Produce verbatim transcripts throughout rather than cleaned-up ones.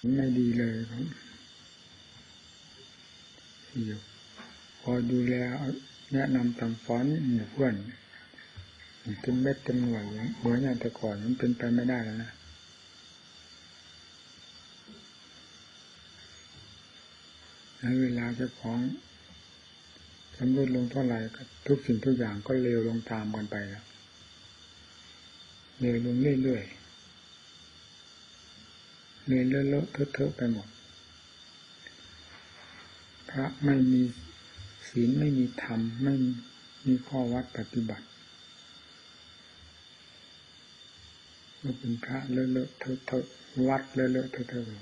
ไม่ดีเลยครับอยู่พอดูแลแนะนำสั่งสอนหมู่เพื่อนเป็นเม็ดเป็นหน่วยเหมือนอย่างแต่ก่อนมันเป็นไปไม่ได้แล้วนะเวลาเจ้าของทำลดลงเท่าไหร่ทุกสิ่งทุกอย่างก็เลวลงตามกันไปแล้วเลวลงเรื่อยๆเลวเลอะๆเทอะๆไปหมดพระไม่มีศีลไม่มีธรรมไม่มีข้อวัดปฏิบัติก็เป็นพระเลอะเลอะเทอะเทอะวัดเลอะเลอะเทอะเทอะ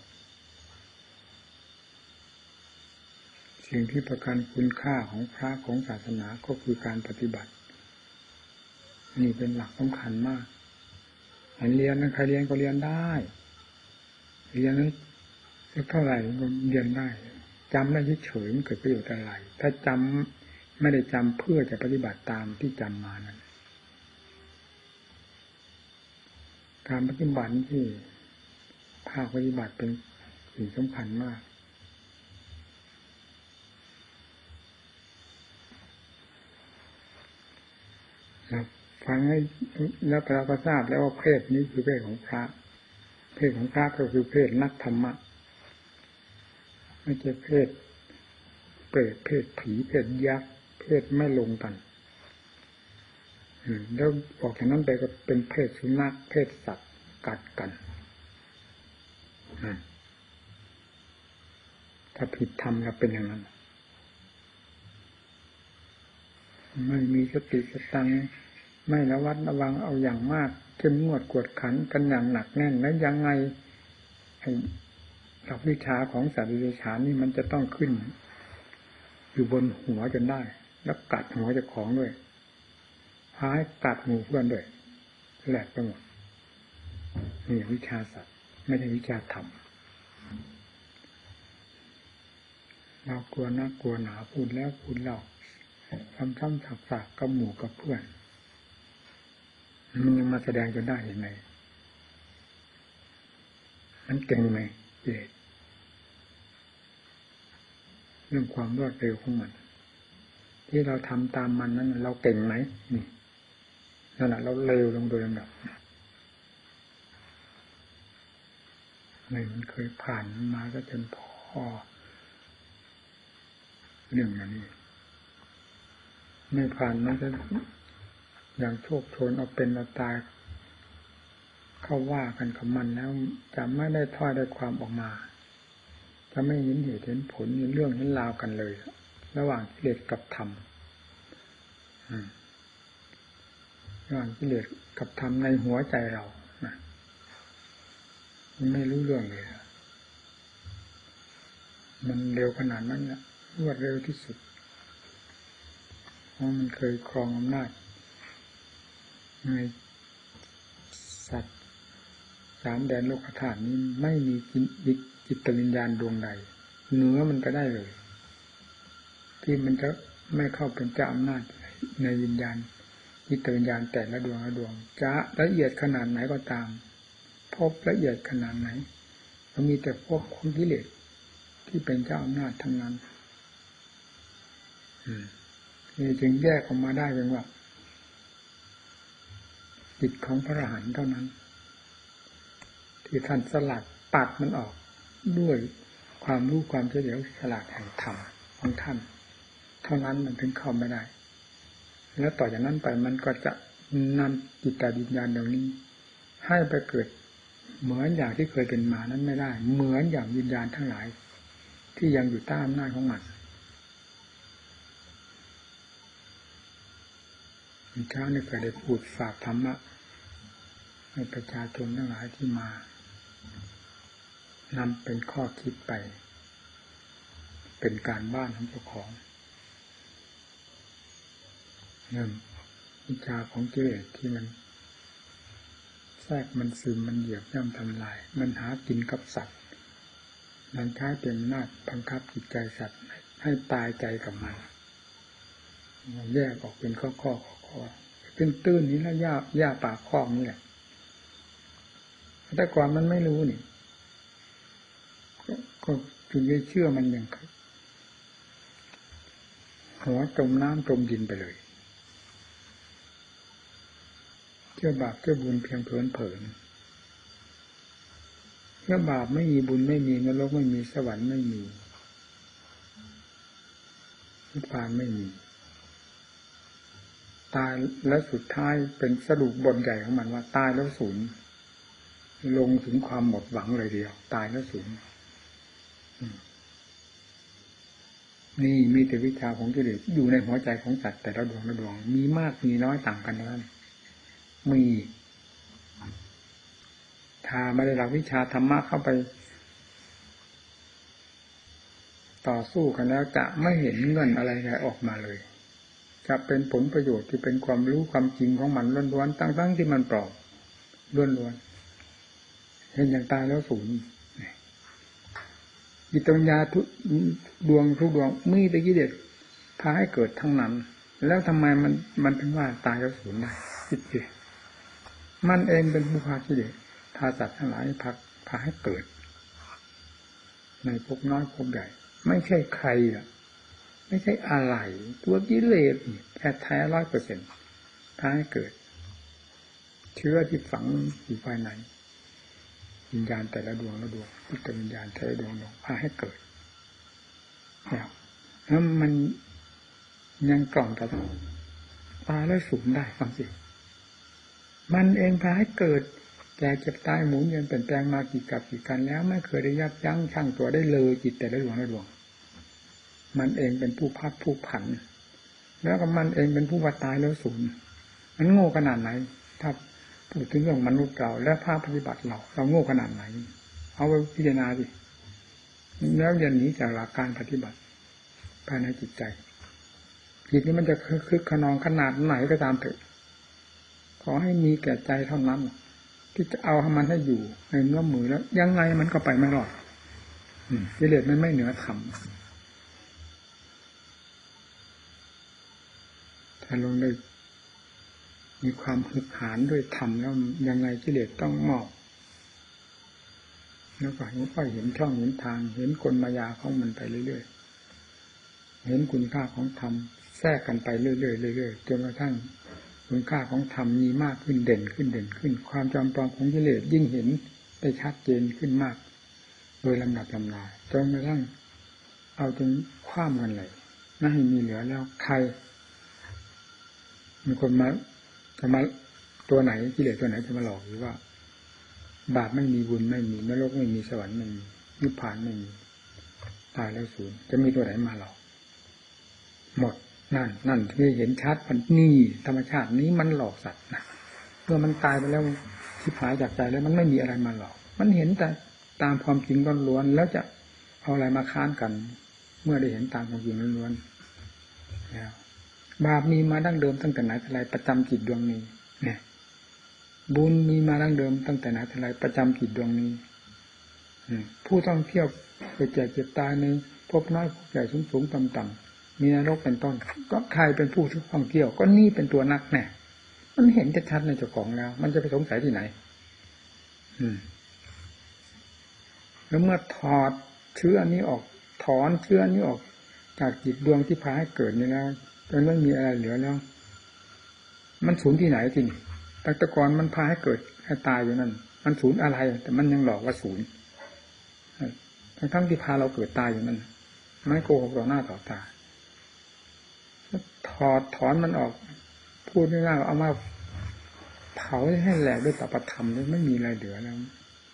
สิ่งที่ประกันคุณค่าของพระของศาสนาก็คือการปฏิบัตินี่เป็นหลักสำคัญมากอันเรียนนั้นใครเรียนก็เรียนได้เรียนนั้นเท่าไหร่ก็เรียนได้จำได้เฉยๆมันเกิดประโยชน์อะไรถ้าจำไม่ได้จำเพื่อจะปฏิบัติตามที่จำมานั้นการปฏิบัติที่ภาคปฏิบัติเป็นสิ่งสำคัญมากครับฟังให้แล้วเราก็ทราบแล้วว่าเพศนี้คือเพศของพระเพศของพระก็คือเพศนักธรรมะไม่ใช่เพศเปรตเพศผีเพศยักษ์เพศไม่ลงกันแล้วออกจากนั้นไปก็เป็นเพศสุนัขเพศสัตว์กัดกันถ้าผิดธรรมก็เป็นอย่างนั้นไม่มีสติสตังไม่ระวัดระวังเอาอย่างมากเข้มงวดกวดขันกันอย่างหนักแน่นแล้วยังไงหลักวิชาของสัตว์วิชานี่มันจะต้องขึ้นอยู่บนหัวจนได้แล้วกัดหัวเจ้าของด้วยพาให้กัดหมู่เพื่อนด้วยแหลกไปหมดนี่วิชาสัตว์ไม่ใช่วิชาธรรมเรากลัวนะกลัวหนาพูดแล้วพูดเล่าซ้ำๆสักๆกับหมู่กับเพื่อนมันยังมาแสดงจนได้ยังไงมันเก่งไหมเด็ดเรื่องความรวดเร็วของมันที่เราทำตามมันนั้นเราเก่งไหมนี่นั่นแหละเราเร็วลงโดยลำดับไม่มันเคยผ่านมาก็จนพอเรื่องอย่างนี้ไม่ผ่านมันจะอย่างโชคโชนเอาเป็นเอาตายเข้าว่ากันกับมันแล้วจะไม่ได้ถ้อยได้ความออกมาจะไม่เห็นเหตุเห็นผลในเรื่องเห็นราวกันเลยระหว่างกิเลสกับธรรมระหว่างกิเลสกับธรรมในหัวใจเรามันไม่รู้เรื่องเลยมันเร็วขนาดนั้นแหละรวดเร็วที่สุดเพราะมันเคยครองอำนาจในสัตว์สามแดนโลกธาตุนี้ไม่มีจิตวิญญาณดวงใดเหนือมันก็ได้เลยที่มันจะไม่เข้าเป็นเจ้าอำนาจในวิญญาณจิตวิญญาณแต่ละดวงละดวงจะละเอียดขนาดไหนก็ตามพบละเอียดขนาดไหนมันมีแต่พวกของกิเลสที่เป็นเจ้าอำนาจทั้งนั้นนี่จึงแยกออกมาได้เป็นว่าจิตของพระอรหันต์เท่านั้นที่ท่านสลัดปัดมันออกด้วยความรู้ความเฉลียวฉลาดแห่งธรรมของท่านเท่านั้นมันถึงเข้าไม่ได้แล้วต่อจากนั้นไปมันก็จะนำจิตวิญญาณเหล่านี้ให้ไปเกิดเหมือนอย่างที่เคยเป็นมานั้นไม่ได้เหมือนอย่างวิญญาณทั้งหลายที่ยังอยู่ใต้อำนาจของมันเช้านี้เคยได้พูดฝากธรรมะให้ประชาชนทั้งหลายที่มานำเป็นข้อคิดไปเป็นการบ้านของเจ้าของเรื่องวิชาของกิเลสที่มันแทรกมันซึมมันเหยียบย่ำทำลายมันหากินกับสัตว์มันใช้เป็นอำนาจบังคับจิตใจสัตว์ให้ตายใจกับมันแยกออกเป็นข้อข้อข้อเป็นตื้นนี้แล้วหญ้าหญ้าป่าคอกนี่แหละแต่ก่อนมันไม่รู้นี่ก็จึงได้เชื่อมันอย่างหัวจมน้ำจมดินไปเลยเชื่อบาปเชื่อบุญเพียงเผินเผินเชื่อบาปไม่มีบุญไม่มีนรกไม่มีสวรรค์ไม่มีนิพพานไม่มีตายและสุดท้ายเป็นสรุปบทใหญ่ของมันว่าตายแล้วสูญลงถึงความหมดหวังเลยเดียวตายแล้วสูญนี่มีแต่วิชาของกิเลสอยู่ในหัวใจของสัตว์แต่ละดวงละดวงมีมากมีน้อยต่างกันนั้นมีถ้าไม่ได้หลักวิชาธรรมะเข้าไปต่อสู้กันแล้วจะไม่เห็นเงื่อนอะไรออกมาเลยจะเป็นผลประโยชน์ที่เป็นความรู้ความจริงของมันล้วนๆตั้งๆที่มันปลอมล้วนๆเห็นอย่างตายแล้วสูญจิตวิญญาณทุกดวงทุกดวงมีแต่กิเลสพาให้เกิดทั้งนั้นแล้วทำไมมันมันถึงว่าตายแล้วสูญได้คิดสิมันเองเป็นผู้พากิเลสพาสัตว์ทั้งหลายพาพาให้เกิดในภพน้อยภพใหญ่ไม่ใช่ใครอ่ะไม่ใช่อะไรตัวกิเลสแท้แท้ร้อยเปอร์เซ็นต์พาให้เกิดเชื้อที่ฝังอยู่ภายในวิญญาณแต่ละดวงละดวงจิตวิญญาณแต่ละดวงดวงพาให้เกิดแล้วแล้วมันยังกล่อมแต่ตายแล้วสูญได้ฟังสิมันเองพาให้เกิดแก่เจ็บตายหมุนเวียนเปลี่ยนแปลงมากี่กับกี่กันแล้วไม่เคยได้ยับยั้งชั่งตัวได้เลยจิตแต่ละดวงละดวงมันเองเป็นผู้พัดผู้ผันแล้วก็มันเองเป็นผู้ว่าตายแล้วสูญมันโง่ขนาดไหนถ้าพูดถึงเรื่องมนุษย์เราและภาคปฏิบัติเราเราโง่ขนาดไหนเอาไปพิจารณาดิแล้วอย่าหนีจากหลักการปฏิบัติภายในจิตใจจิตนี้มันจะคึกขนองขนาดไหนก็ตามเถอะขอให้มีแก่ใจเท่านั้นที่จะเอาให้มันให้อยู่ในเนื้อมือแล้วยังไงมันก็ไปไม่รอดกิเลสมันไม่เหนือธรรมถ้าลงได้มีความหึกหาญด้วยธรรมแล้วยังไงกิเลสต้องมอบแล้วก็เห็นก็เห็นช่องเห็นทางเห็นกลมายาของมันไปเรื่อยๆเห็นคุณค่าของธรรมแทรกกันไปเรื่อยๆเรื่อยๆจนกระทั่งคุณค่าของธรรมมีมากขึ้นเด่นขึ้นเด่นขึ้นความจอมปลอมของกิเลสยิ่งเห็นได้ชัดเจนขึ้นมากโดยลำดับลำดาจนกระทั่งเอาจนคว่ำกันเลยไม่ให้มีเหลือแล้วใครมีคนมาจะมาตัวไหนกิเลสตัวไหนจะมาหลอกหรือว่าบาปไม่มีบุญไม่มีนรกไม่มีสวรรค์ไม่มีนิพพานไม่มีตายแล้วสูญจะมีตัวไหนมาหลอกหมดนั่นนั่นที่เห็นชัดมันนี่ธรรมชาตินี้มันหลอกสัตว์นะเมื่อมันตายไปแล้วชิบหายจากใจแล้วมันไม่มีอะไรมาหลอกมันเห็นแต่ตามความจริงล้วนๆแล้วจะเอาอะไรมาค้านกันเมื่อได้เห็นตามความจริงล้วนๆแล้วบาปมีมาดั้งเดิมตั้งแต่ไหนแต่ไรประจำจิตดวงนี้เนี่ยบุญมีมาดั้งเดิมตั้งแต่ไหนแต่ไรประจำจิตดวงนี้ผู้ท่องเที่ยวไปแก่เจ็บตายในภพน้อยภพใหญ่สูงสูงต่ำต่ำมีนรกเป็นต้นก็ใครเป็นผู้ท่องเที่ยวก็นี่เป็นตัวนักแน่มันเห็นชัดๆในเจ้าของแล้วมันจะไปสงสัยที่ไหนอืมแล้วเมื่อถอดเชื้อนี้ออกถอนเชื้อนี้ออกจากจิตดวงที่พาให้เกิดนี่แล้วจนไม่มีอะไรเหลือแล้วมันสูญที่ไหนจริงแต่ตะกอนมันพาให้เกิดให้ตายอยู่นั่นมันสูญอะไรแต่มันยังหลอกว่าสูญทั้งทั้งที่พาเราเกิดตายอยู่นั่นไม่โกหกต่อหน้าต่อตาถอดถอนมันออกพูดง่ายๆเอามาเผาให้แหลกด้วยตปธรรมเลยไม่มีอะไรเหลือแล้ว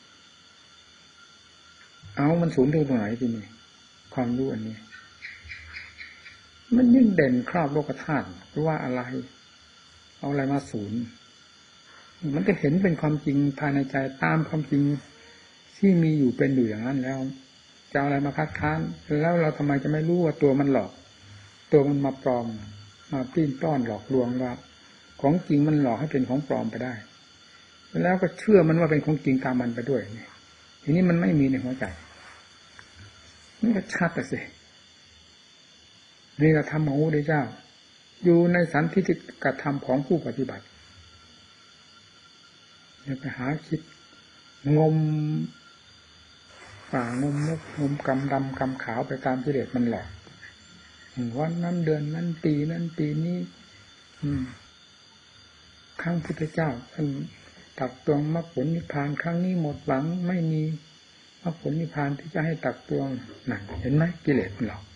เอามันสูญตรงไหนทีนี้ความรู้อันนี้มันยิ่งเด่นครอบโลกธาตุหรือว่าอะไรเอาอะไรมาสูญมันจะเห็นเป็นความจริงภายในใจตามความจริงที่มีอยู่เป็นอยู่อย่างนั้นแล้วจะเอาอะไรมาคัดค้านแล้วเราทำไมจะไม่รู้ว่าตัวมันหลอกตัวมันมาปลอมมาปลิ้นป้อนหลอกลวงว่าของจริงมันหลอกให้เป็นของปลอมไปได้แล้วก็เชื่อมันว่าเป็นของจริงตามมันไปด้วยทีนี้มันไม่มีในหัวใจนี่ก็ชัดแต่สินี่เราทำของพระพุทธเจ้าอยู่ในสันทิฏฐิกธรรมของผู้ปฏิบัติอย่าไปหาคิดงมป่างมมุกงมกำดำกำขาวไปตามกิเลสมันหลอกวันนั้นเดือนนั้นปีนั้นปีนี้อืมครั้งพุทธเจ้าท่านตักตวงมรรคผลนิพพานครั้งนี้หมดหวังไม่มีมรรคผลนิพพานที่จะให้ตักตวงนั่นเห็นไหมกิเลสมันหลอก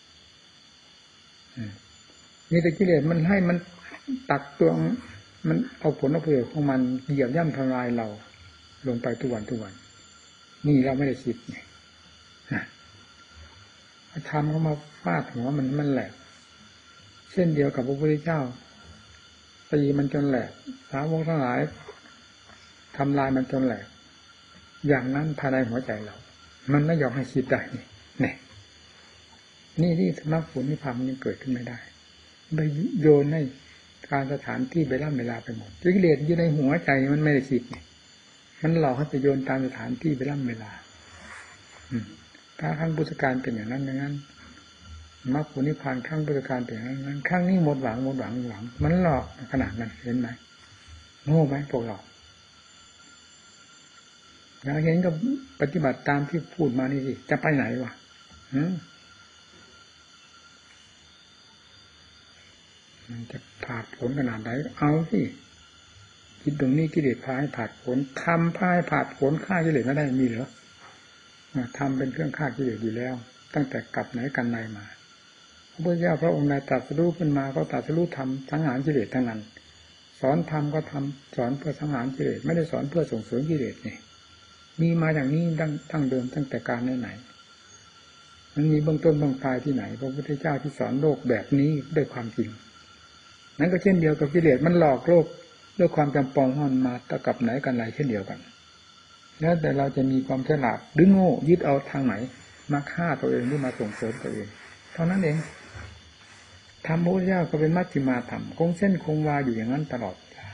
นี่แต่กิเลสมันให้มันตักตวงมันเอาผลเอาประโยชน์ของมันเหยียบย่ำทำลายเราลงไปทุกวันทุกวันนี่เราไม่ได้คิดไงนะทำเข้ามาฟาดหัวมันมันแหลกเช่นเดียวกับพระพุทธเจ้าตีมันจนแหลกสาวกทั้งหลายทำลายมันจนแหลกอย่างนั้นภายในหัวใจเรามันไม่ยอมให้คิดได้นี่นี่นี่ที่สมัครผลนิพพานมันยังเกิดขึ้นไม่ได้ไปโยนให้การสถานที่เวลาเวลาไปหมดกิเลสอยู่ในหัวใจมันไม่ได้คิดไงมันหลอกให้ไปโยนตามสถานที่เวลาเวลาถ้าครั้งพุทธการเป็นอย่างนั้นอย่างนั้นมรรคผลนิพพานครั้งพุทธการเป็นอย่างนั้นครั้งนี้หมดหวังหมดหวังหวังมันหลอกขนาดนั้นเห็นไหมโง่ไหมพวกเราแล้วเห็นก็ปฏิบัติตามที่พูดมานี่สิจะไปไหนวะมันจะผ่าผลขนาดไหนเอาสิคิดตรงนี้กิเลสพาให้ผ่าผลทำพาให้ผ่าผลฆ่ากิเลสไม่ได้มีเหรอทำเป็นเครื่องฆ่ากิเลสอยู่แล้วตั้งแต่กลับไหนกันไหนมาพระพุทธเจ้าพระองค์ใดตรัสรู้ขึ้นมาก็ตรัสรู้ธรรมสังหารกิเลสทั้งนั้นสอนธรรมก็ทำสอนเพื่อสังหารกิเลสไม่ได้สอนเพื่อส่งเสริมกิเลสนี่มีมาอย่างนี้ตั้งตั้งเดิมตั้งแต่การไหนๆมันมีเบื้องต้นเบื้องปลายที่ไหนพระพุทธเจ้าที่สอนโลกแบบนี้ด้วยความจริงนั้นก็เช่นเดียวกับกิเลสมันหลอกโลกด้วยความจำปองมันมาตะกับไหนกันไรเช่นเดียวกันแล้วแต่เราจะมีความฉลาดหรือโง่ยึดเอาทางไหนมาฆ่าตัวเองหรือมาส่งเสริมตัวเองเท่านั้นเองธรรมพระพุทธเจ้าก็เป็นมัชฌิมาธรรมคงเส้นคงวาอยู่อย่างนั้นตลอด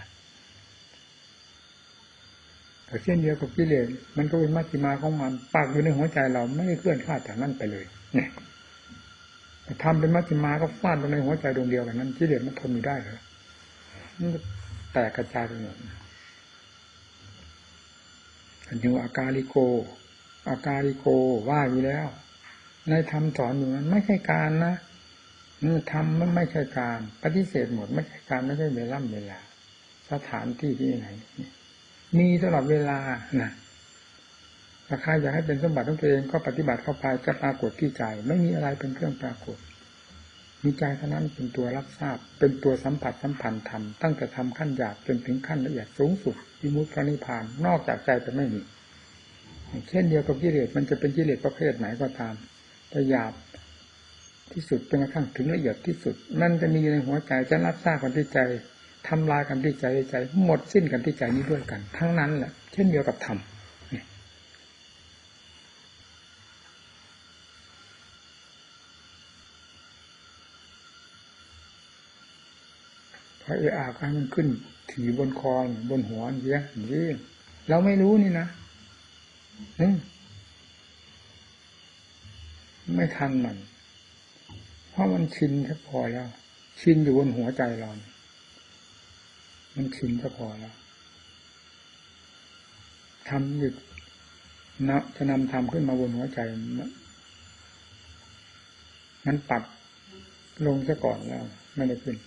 แต่เช่นเดียวกับกิเลสมันก็เป็นมัชฌิมาของมันปากอยู่ในหัวใจเราไม่ได้เคลื่อนคลาดจากนั้นไปเลยเนี่ยทำเป็นมัชฌิมาก็ฟาดลงในหัวใจดวงเดียวกันนั้นกิเลสมันทนอยู่ได้เหรอมันแตกกระจายไปหมดอันนี้ว่าอาการลิโกอาการลิโกว่าอยู่แล้วในธรรมสอนอยู่นั้นไม่ใช่การนะธรรมมันไม่ใช่การปฏิเสธหมดไม่ใช่การไม่ใช่เวลาเวลาสถานที่ที่ไหนมีตลอดเวลานะถ้าใครอยากให้เป็นสมบัติของตัวเองก็ปฏิบัติเข้าไปจะปรากฏที่ใจไม่มีอะไรเป็นเครื่องปรากฏมีใจเท่านั้นเป็นตัวรับทราบเป็นตัวสัมผัสสัมพันธ์ธรรมตั้งแต่ทำขั้นหยาบจนถึงขั้นละเอียดสูงสุดวิมุตติพระนิพพานนอกจากใจจะไม่มีเช่นเดียวกับกิเลสมันจะเป็นกิเลสประเภทไหนก็ตามแต่หยาบที่สุดจนกระทั่งถึงละเอียดที่สุดนั่นจะมีในหัวใจจะรับทราบกันที่ใจทำลายกันที่ใจใจหมดสิ้นกันที่ใจนี้ด้วยกันทั้งนั้นแหละเช่นเดียวกับธรรมพอเออาการมันขึ้นถี่บนคอบนหัวเยอะอย่างนี้เราไม่รู้นี่นะไม่ทันมันเพราะมันชินแค่พอแล้วชินอยู่บนหัวใจเรามันชินแค่พอแล้วทำหยุดนะจะนำทำขึ้นมาบนหัวใจมันปัดลงซะก่อนแล้วไม่ได้ขึ้น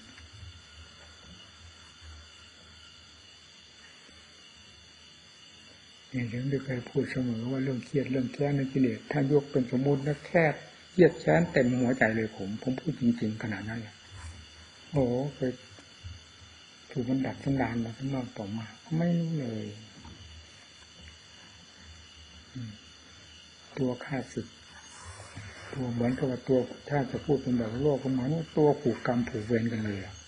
อย่างที่ได้เคยพูดเสมอว่าเรื่องเครียดเรื่องแค้นในกิเลสถ้ายกเป็นสมมุติแล้วแค่เครียดแค้นเต็มหัวใจเลยผมผมพูดจริงๆขนาดนั้นเลยโอ้เคยถูกมันดัดสันดานมาข้างนอกต่อมาไม่รู้เลยตัวฆ่าศึกตัวเหมือนกับว่าตัวถ้าจะพูดเป็นแบบโลกก็หมายว่าตัวผูกกรรมผูกเวรกันเลยอ่ะ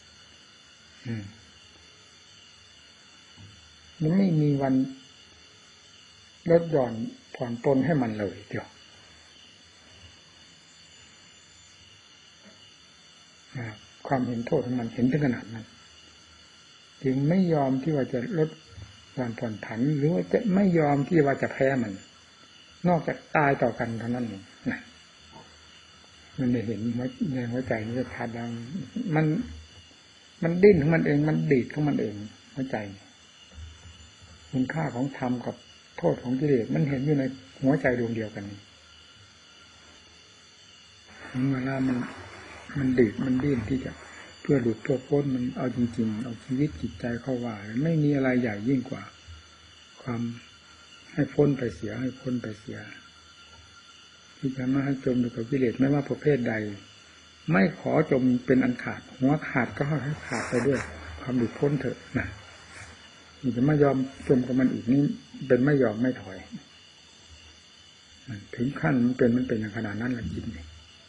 มันไม่มีวันลดหย่อนผ่อนปลนให้มันเลยเดียวความเห็นโทษของมันเห็นถึงขนาดนั้นจึงไม่ยอมที่ว่าจะลดหย่อนผ่อนผันหรือว่าจะไม่ยอมที่ว่าจะแพ้มันนอกจากตายต่อกันเท่านั้นเองนะมันได้เห็นในหัวใจมันจะขาดดังมันมันดิ้นของมันเองมันดีดของมันเองหัวใจคุณค่าของธรรมกับโทษของกิเลสมันเห็นอยู่ในหัวใจดวงเดียวกันนี้เวลามันมันดื้อมันดิ้นที่จะเพื่อหลุดเพื่อพ้นมันเอาจริงๆเอาชีวิตจิตใจเข้าว่าไม่มีอะไรใหญ่ยิ่งกว่าความให้พ้นไปเสียให้พ้นไปเสียที่จะไม่ให้จมอยู่กับกิเลสไม่ว่าประเภทใดไม่ขอจมเป็นอันขาดหัวขาดก็ให้ขาดไปด้วยความหลุดพ้นเถอะนะนี่จะไม่ยอมจมกับมันอีกนี่เป็นไม่ยอมไม่ถอยถึงขั้นมันเป็นมันเป็นอย่างขนาดนั้นแหละจิตนี่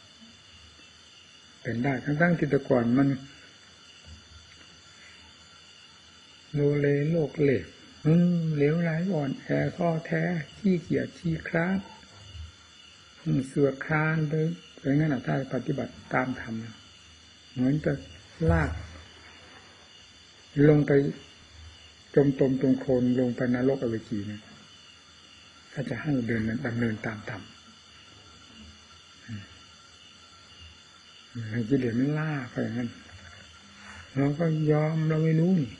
เป็นได้ทั้งๆที่แต่ก่อนมันโลเลโลกเละอืมเหลวไหลอ่อนแอท้อแท้ขี้เกียจขี้คร้านเสือกคร้านไปอย่างนั้นถ้าปฏิบัติตามธรรมเหมือนจะลากลงไปจมตมตรงโคลนลงไปนรกอเวจีเนี่ยถ้าจะให้เดินดำเนินตามธรรมให้กิเลสมันล่าไปอย่างนั้นเราก็ยอมเราไม่รู้นี่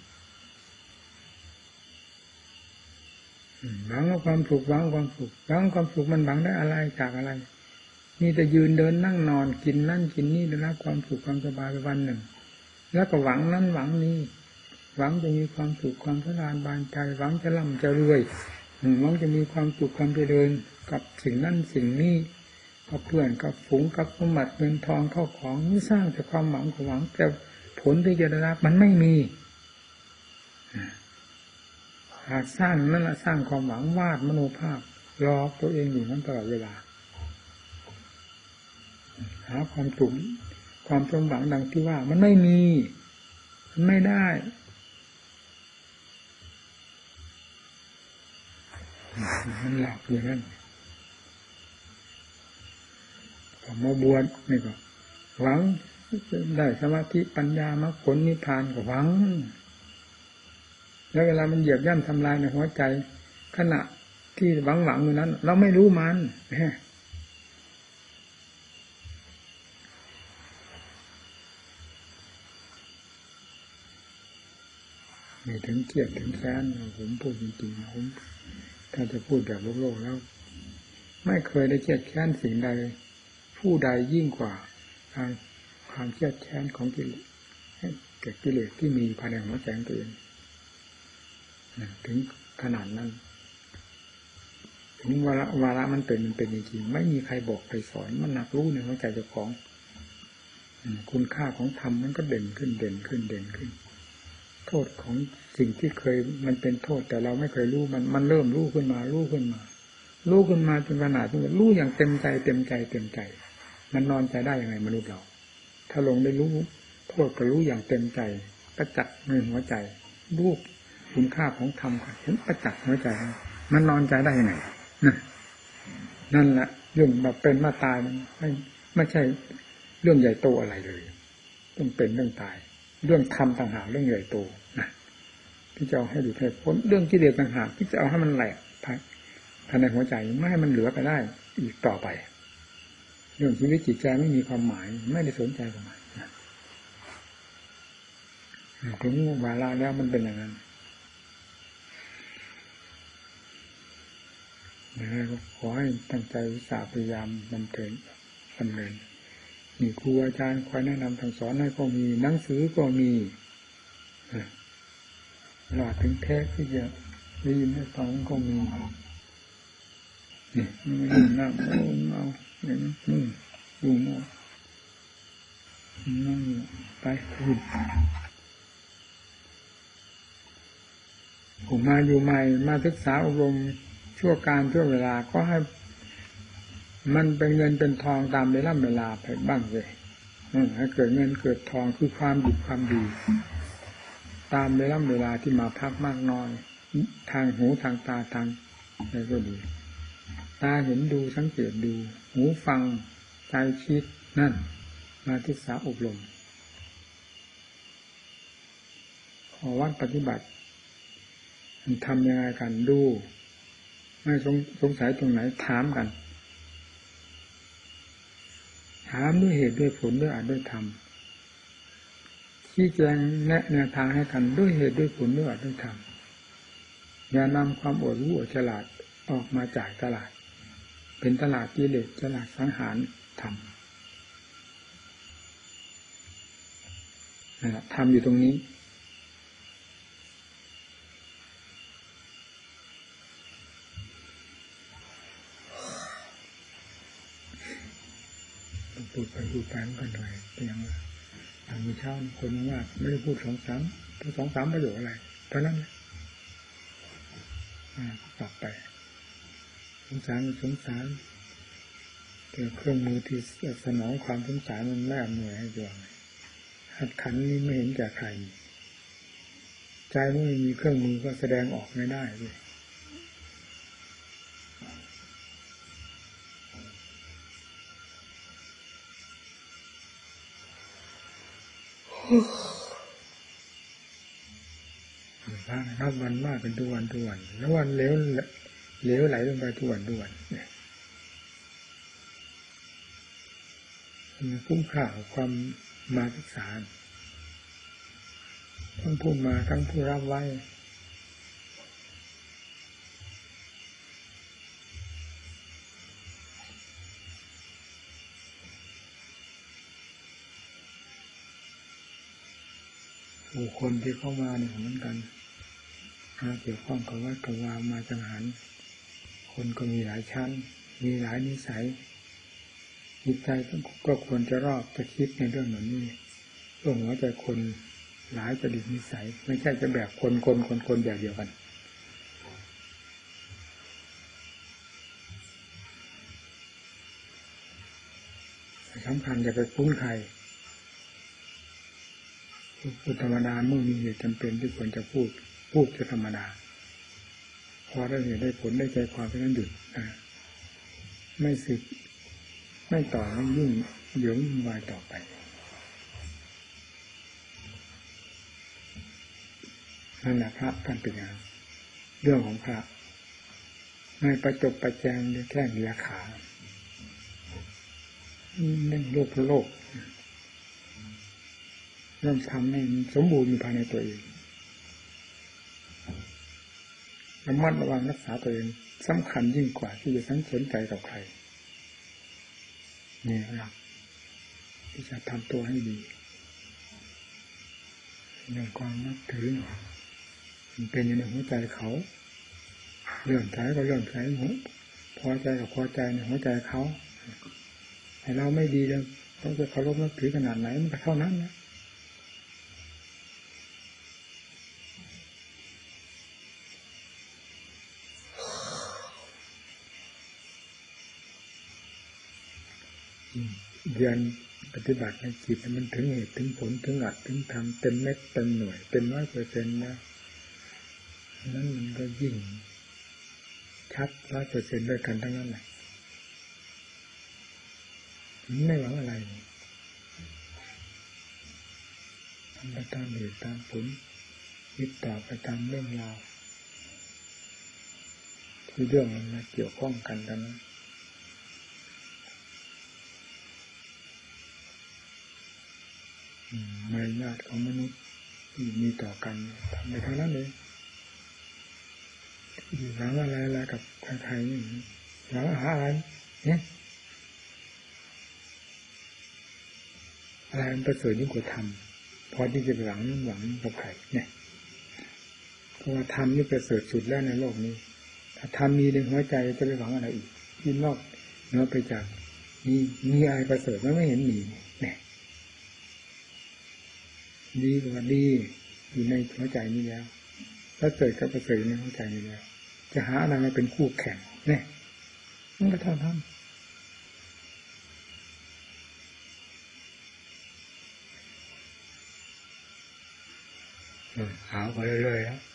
หวังความสุขหวังความสุขหวังความสุขมันหวังได้อะไรจากอะไรมีแต่ยืนเดินนั่งนอนกินนั่นกินนี่ได้รับความสุขความสบายไปวันหนึ่งแล้วก็หวังนั้นหวังนี้หวังจะมีความสุขความสบายบานใจหวังจะร่ำจะรวยหวังจะมีความสุขความเจริญกับสิ่งนั้นสิ่งนี้กับเพื่อนกับฝูงกับสมบัติเงินทองเข้าของนี่สร้างแต่ความหวังของหวังแต่ผลที่จะได้รับมันไม่มีหากสร้างนั่นแหละสร้างความหวังวาดมโนภาพหลอกตัวเองอยู่นั้นตลอดเวลาหาความสุขความสมหวังดังที่ว่ามันไม่มีมันไม่ได้มันหลอกอย่างนั้นพอมาบวชนี่ก็หวังได้สมาธิปัญญามรรคผลนิพพานก็หวังแล้วเวลามันเหยียบย่ำทำลายในหัวใจขณะที่หวังหวังอยู่นั้นเราไม่รู้มันนี่ถึงเกลียดถึงแค้นผมพูดจริงๆผมถ้าจะพูดแบบโลกๆแล้วไม่เคยได้เกลียดแค้นสิ่งใดผู้ใดยิ่งกว่าการความเกลียดแค้นของกิเลสเกิดกิเลสที่มีภายในหัวใจของตัวเองถึงขนาดนั้นถึงวาระวาระมันเป็นมันเป็นจริงๆไม่มีใครบอกใครสอนมันหนักรู้ในหัวใจเจ้าของคุณค่าของธรรมมันก็เด่นขึ้นเด่นขึ้นเด่นขึ้นโทษของสิ่งที่เคยมันเป็นโทษแต่เราไม่เคยรู้มันมันเริ่มรู้ขึ้นมารู้ขึ้นมารู้ขึ้นมาจนขนาดที่รู้อย่างเต็มใจเต็มใจเต็มใจมันนอนใจได้ยังไงมนุษย์เราถ้าลงได้รู้โทษก็รู้อย่างเต็มใจประจักษ์ในหัวใจรู้คุณค่าของธรรมเห็นประจักษ์หัวใจมันนอนใจได้ยังไงนั่นนั่นแหละเรื่องมาเป็นมาตายมันไม่ไม่ใช่เรื่องใหญ่โตอะไรเลยต้องเป็นเรื่องตายเรื่องธรรมต่างหากเรื่องใหญ่โตนะที่จะเอาให้หลุดให้พ้นเรื่องกิเลสต่างหากที่จะเอาให้มันแหลกภายในหัวใจไม่ให้มันเหลือไปได้อีกต่อไปเรื่องชีวิตจิตใจไม่มีความหมายไม่ได้สนใจกับมันถึงวาระแล้วมันเป็นอย่างนั้นขอให้ตั้งใจวิชาพยายามบำเพ็ญดำเนินนี่ครูอาจารย์คอยแนะนำทางสอนให้ก็มีหนังสือก็มีหลอดถึงแท้ที่จะได้ยินได้ฟังก็มีนี่ไม่ยินน้ำเอาเอาอย่างนี้ดูเอานั่งไปขึ้นผมมาอยู่ใหม่มาศึกษาอบรมชั่วการชั่วเวลาก็ให้มันเป็นเงินเป็นทองตามเวลาเวลาไปบ้างเลยให้เกิดเงินเกิดทองคือความดีความดีตามเวลาเวลาที่มาพักมากน้อยทางหูทางตาทางอะไรก็ดีตาเห็นดูสังเกตดูหูฟังใจคิดนั่นมาศึกษาอบรมขอวัดปฏิบัติทำยังไงกันดูไม่สงสงสัยตรงไหนถามกันถามด้วยเหตุด้วยผลด้วยอาจด้วยธรรมชี้แจงแนะแนวทางให้กันด้วยเหตุด้วยผลด้วยอาจด้วยธรรมอย่านำความอดรู้อดฉลาดออกมาจากตลาดเป็นตลาดกิเลสตลาดสังหารธรรมนั่นแหละธรรมอยู่ตรงนี้พูดไปพูดไปมันก็หน่อยเป็นอย่างว่าอย่างมีเช่าคนมากไม่ได้พูดสองสามสองสามประโยคอะไรเท่านั้นกลับไปสงสารสงสารแต่เครื่องมือที่สนองความสงสารมันไม่อำนวยให้ดวงหัดขันนี้ไม่เห็นแก่ใครใจไม่มีเครื่องมือก็แสดงออกไม่ได้เลยนับวันมากเป็นทุกวันทุกวันแล้ววันเลี้ยวเลี้ยวไหลลงไปทุกวันทุกวันเนี่ยคุ้มค่าความมาศึกษาทั้งผู้มาทั้งผู้รับไว้ผู้คนที่เข้ามาเนี่ยเหมือนกันมาเกี่ยวข้องกับวัดกับวามาจังหันคนก็มีหลายชั้นมีหลายนิสัยจิตใจก็ควรจะรอบจะคิดในเรื่องเหล่านี้เรื่องหัวใจคนหลายจริตนิสัยไม่ใช่จะแบบคนคนคนคนแบบเดียวกันสำคัญจะไปคุ้นใครพูดธรรมดาเมื่อมีเหตุจำเป็นที่ควรจะพูดพูดจะธรรมดาพอได้เหตุได้ผลได้ใจความเพื่อนั้นหยุดไม่สึกไม่ต่อไม่ยุ่งเดี๋ยววุ่นวายต่อไปนั่นแหละพระท่านเป็นอย่างเรื่องของพระไม่ประจบประแจงแค่เลียขาเล่นโลกโลกเริ่มทำให้สมบูรณ์อยู่ภายในตัวเองระมัดระวังรักษาตัวเองสำคัญยิ่งกว่าที่จะสนใจกับใครนี่หลักที่จะทำตัวให้ดีเรื่องความนับถือมันเป็นอยู่ในหัวใจเขาเรื่องใจก็เรื่องใจพอใจกับพอใจในหัวใจเขาแต่เราไม่ดีแล้วเขาจะเคารพนับถือขนาดไหนมันก็เท่านั้นนะเรียนปฏิบัติในจิตมันถึงเหตุถึงผลถึงอัดถึงทำเต็มเม็ดเต็มหน่วยเต็มร้อยเปอร์เซ็นต์นะนั้นมันก็ยิ่งชัดร้อยเปอร์เซ็นต์ด้วยกันทั้งนั้นแหละไม่หวังอะไรทำไปตามเหตุตามผลยึดต่อไปตามเรื่องราวที่เรื่องมันมาเกี่ยวข้องกันกันนะมารยาทของมนุษย์ที่มีต่อกันทำไปเท่านั้นเองหลังอะไรอะไรกับใครๆนี่หลังอาหารอะไรเนี่ยอะไรมันประเสริฐยิ่งกว่าธรรมพอที่จะหลังหวังกับใครเนี่ยเพราะว่าธรรมนี่ประเสริฐสุดแล้วในโลกนี้ถ้าธรรมมีในหัวใจจะไปหวังอะไรอีกยิ่งนอกเหนือไปจากมีมีอะไรประเสริฐไม่เห็นมีเนี่ยดีกว่าดีอยู่ในหัวใจนี้แล้วถ้าเกิดกับประเสริฐในหัวใจนี้แล้วจะหาอะไรมาเป็นคู่แข่งเนี่ยมันก็เท่านั้นหาไปเรื่อยๆแล้ว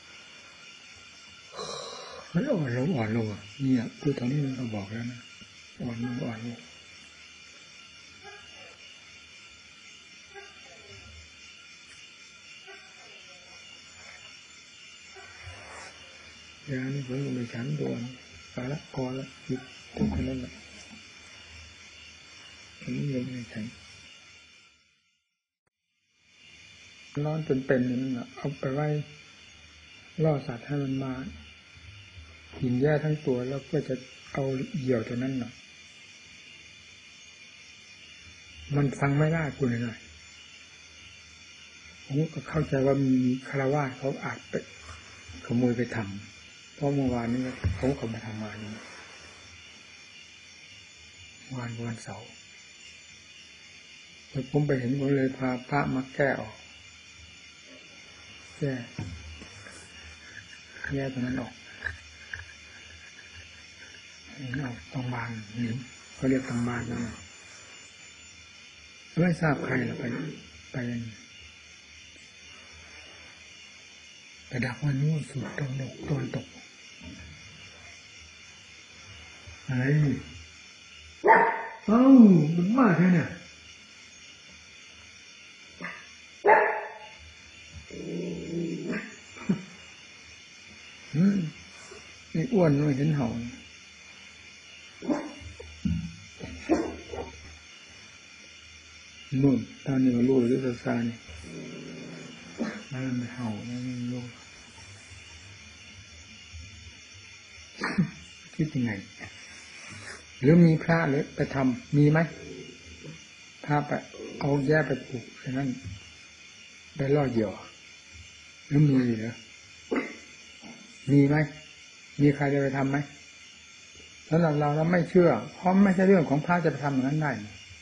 มันอ่อนลงอ่อนลงอ่ะเนี่ยคือตอนนี้มันก็บอกแล้วนะอ่อนลงอ่อนลงยานี่ผมไม่ฉันโดนไปละพอละหยุดทุกคนนั้นแหละผมยังไม่ฉันร้อนจนเป็นนั่นแหละเอาไปไว้ล่อสัตว์ให้มันมากินแย่ทั้งตัวแล้วก็จะเอาเหยี่ยวตัวนั้นหน่อยมันฟังไม่ได้คุณหน่อยผมก็เข้าใจว่ามีคารวะเขาอาจไปขโมยไปทำเพราะเมื่อวานนี้เขาเขามาทำงานวันวันเสาร์ผมไปเห็นผมเลยพาพระมาแก้ออกแก้แก้ตรงนั้นออกออกตรงบานนี่เขาเรียกตรงบานนั่นไม่ทราบใครหรอกไปไปไปดักวันนู้นสุดตรงนกตอนตกอะไรเอ้ามันมากแค่เนี่ยนี่อ้วนไม่เห็นเห่านู่นตอนนี้มันรู้หรือซาซานี่นั่นไม่เห่านั่นไม่รู้คิดยังไงหรือมีพระหรือไปทำมีไหมพระไปเอาแย่ไปปลูกฉะนั้นได้ล่อเหยื่อหรือมีเหรอมีไหมมีใครจะไปทำไหมแล้วเราเราเราไม่เชื่อเพราะไม่ใช่เรื่องของพระจะไปทำอย่างนั้นได้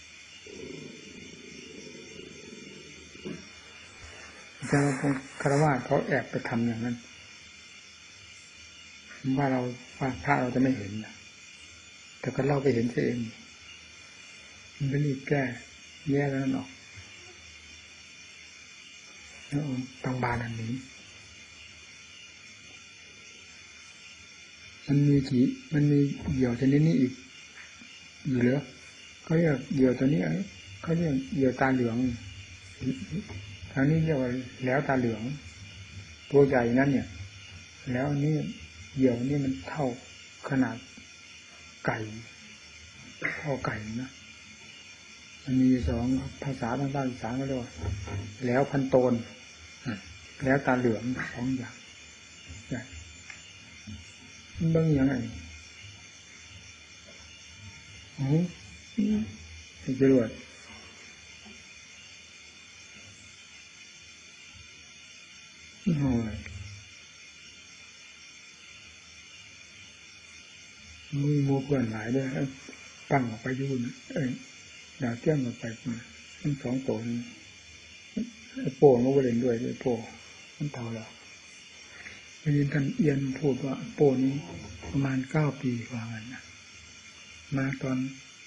แต่เราคงคารวะเขาแอบไปทำอย่างนั้นว่าเราว่าพระเราจะไม่เห็นนะแต่ก็เราไปเห็นเองมันไปรีบแก้แย่แล้วนั่นออกแล้วบางบานอันนี้มันมีกี่มันมีเหยี่ยวชนิดนี้อีกอยู่เหรอเขาเรียกเหยี่ยวตัวนี้เขาเรียกเหยี่ยวตาเหลืองทางนี้เรียกว่าแล้วตาเหลืองตัวใหญ่นั่นเนี่ยแล้วนี่เหยี่ยวนี่มันเท่าขนาดไก่เท่าไก่นะมันมีสองภาษาทางภาคอีสานก็เรียกว่าแล้วพันโตนแล้วตาเหลืองสองอย่างใหญ่บางอย่างไงโอ้ยจรวดโอ้ยมือมูเปื่อนหลายด้วยตั้งออกไปยุ่นเอ้ยดาวเตี้ยมออกไปทั้งสองตัวนี้โป่มันก็เล่นด้วยด้วยโป่มันเท่าแล้วได้ยินท่านเอียนพูดว่าโป่นี้ประมาณเก้าปีกว่ากันนะมาตอน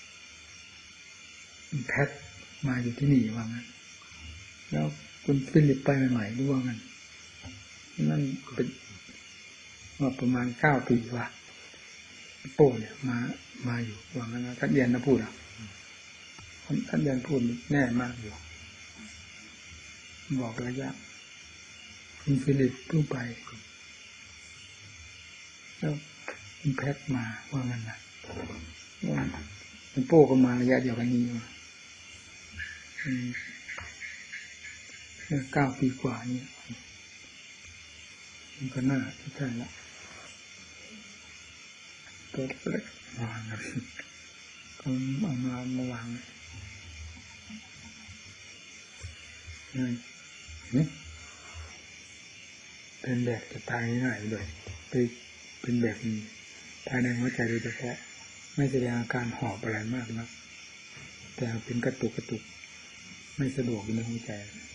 แพทมาอยู่ที่นี่ว่างั้นแล้วคุณฟิลิปไปใหม่ๆด้วยว่างั้นนั่นเป็นว่าประมาณเก้าปีกว่าโป่เนี่ยมามาอยู่ว่างั้นนะท่านเอียนนะพูดอ่ะท่านเอียนพูดแน่มากอยู่บอกระยะคุณฟิลิปเพิ่งไปแล้วคุณแพทมาว่างั้นนะว่าคุณโป้ก็มาระยะเดียวกันนี้มาเก้าปีกว่านี้มันก็น่าใช่ละตัวเล็กวางนะก็เอามามาวางนี่เป็นแบบจะตายง่ายเลยไปเป็นแบบนี้ภายในหัวใจโดยเฉพาะไม่แสดงอาการหอบอะไรมากนะแต่เป็นกระตุกกระตุกไม่สะดวกในหัวใจ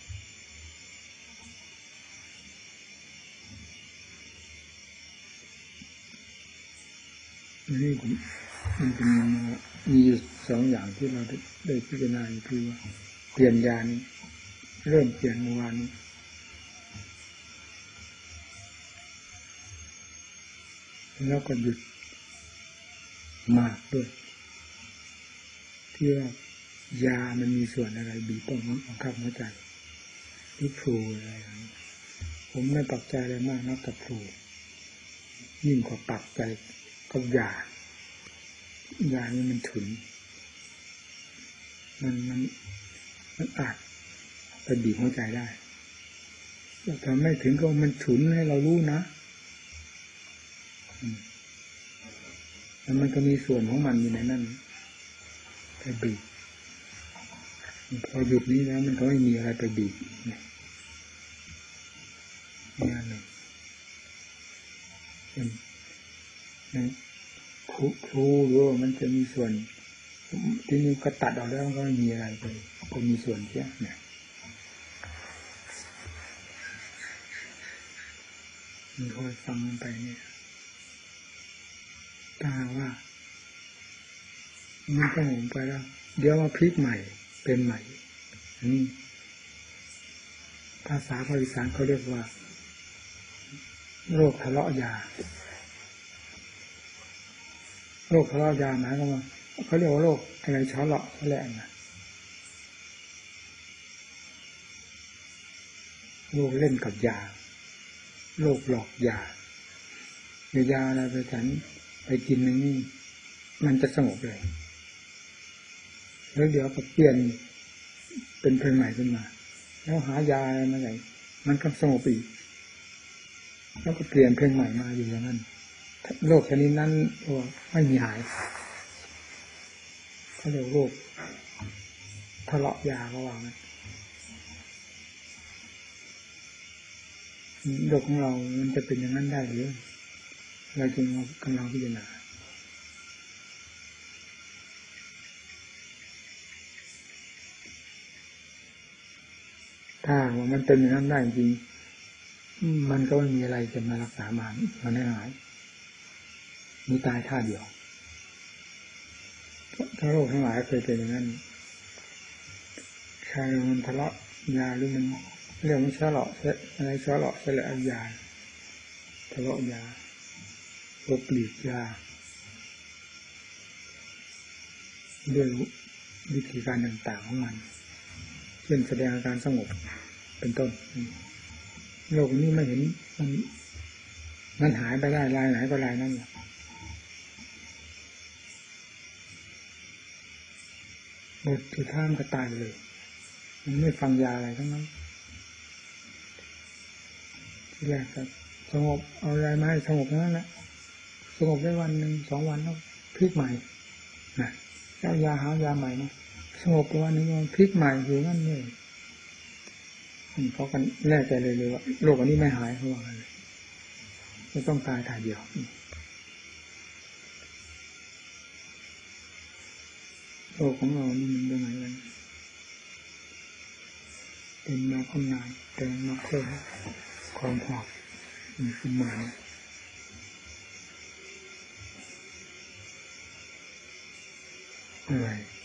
นี่มันเป็นมีสองอย่างที่เราได้พิจารณาคือว่าเปลี่ยนยานี้เริ่มเปลี่ยนเมื่อวานนี้แล้วก็หยุดมากด้วยที่ว่ายามันมีส่วนอะไรบีบต้องบังคับหัวใจที่พลูอะไรอย่างนี้ผมไม่ปักใจเลยมากนักกับพลูยิ่งกว่าปักใจกับยายานี่มันฉุนมันมันมันอาจไปบีบหัวใจได้แต่ไม่ถึงก็มันฉุนให้เรารู้นะแล้วมันก็มีส่วนของมันอยู่ในนั้นไปบีบพอหยุดนี้แล้วมันก็ไม่มีอะไรไปบีบเนี่ยงานหนึ่งครูครูรู้ว่ามันจะมีส่วนที่นี่ก็ตัดออกแล้วมันก็ไม่มีอะไรไปก็มีส่วนเช่เนี่ยมันคอยฟังมันไปเนี่ยถ้าว่ามันก็หงไปแล้วเดี๋ยวมาพลิกใหม่เป็นใหม่นี่ภาษาภาษาอีสานเขาเรียกว่าโรคทะเลาะยาโรคทะเลาะยาหมายความว่าเขาเรียกว่าโรคอะไรช้อเลาะแหละนะโรคเล่นกับยาโรคหลอกยาในยาอะไรไปฉันไปกินในนี่มันจะสงบเลยแล้วเดี๋ยวก็เปลี่ยนเป็นเพลงใหม่ขึ้นมาแล้วหายาอะไรมาไหนมันก็สงบอีกแล้วก็เปลี่ยนเพลงใหม่มาอยู่อย่างนั้นโรคชนิดนั้นไม่มีหายเขาเรียกโรคทะเลาะยาเขาว่างั้นโรคของเรามันจะเป็นอย่างนั้นได้หรือเราจึงกำลังพิจารณาถ้าว่ามันเป็นอย่างนั้นได้จริงมันก็ไม่มีอะไรจะมารักษามันมันไม่หายมีตายท่าเดียวทั้งโลกทั้งหลายเคยเป็นอย่างนั้นใครมันทะเลาะยาหรือมันเรื่องมันเชาะเลาะอะไรเชาะเลาะเสละยาทะเลาะยาลบหลีกยาด้วยวิธีการต่างๆของมันเช่นแสดงอาการสงบเป็นต้นโลกนี้ไม่เห็นมันมันหายไปได้ลายไหนก็ลายนั้นแหละหมดจุดท่ามก็ตายเลยมันไม่ฟังยาอะไรทั้งนั้นที่แรกก็สงบเอาอะไรมาให้สงบนั่นแหละสงบได้วันหนึ่งสองวันแล้วพลิกใหม่นะแล้วยาหายาใหม่นะสงบไปวันหนึ่งมันพลิกใหม่อยู่นั่นเลยเขากันแน่ใจเลยเลยว่าโรคอันนี้ไม่หายเขาว่าเลยจะต้องตายถ่ายเดียวโรคของเรานี่มันเป็นไงกันเป็นมาข้างในแต่มาเพิ่มความหอบขึ้นมาอะไร